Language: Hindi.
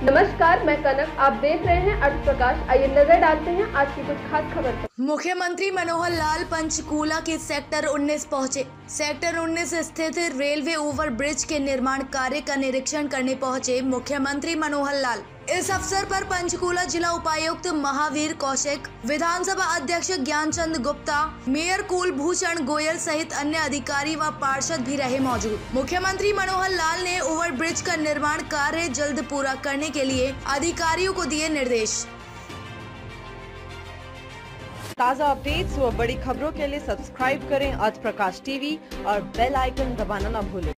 नमस्कार, मैं कनक। आप देख रहे हैं अर्थ प्रकाश। आइए नजर डालते हैं आज की कुछ खास खबर पर। मुख्यमंत्री मनोहर लाल पंचकूला के सेक्टर 19 पहुंचे। सेक्टर 19 स्थित रेलवे ओवर ब्रिज के निर्माण कार्य का निरीक्षण करने पहुंचे मुख्यमंत्री मनोहर लाल। इस अवसर पर पंचकूला जिला उपायुक्त महावीर कौशिक, विधानसभा अध्यक्ष ज्ञानचंद गुप्ता, मेयर कुलभूषण गोयल सहित अन्य अधिकारी व पार्षद भी रहे मौजूद। मुख्यमंत्री मनोहर लाल ने ओवर ब्रिज का निर्माण कार्य जल्द पूरा करने के लिए अधिकारियों को दिए निर्देश। ताज़ा अपडेट्स व बड़ी खबरों के लिए सब्सक्राइब करें अर्थ प्रकाश टीवी और बेल आइकन दबाना न भूलें।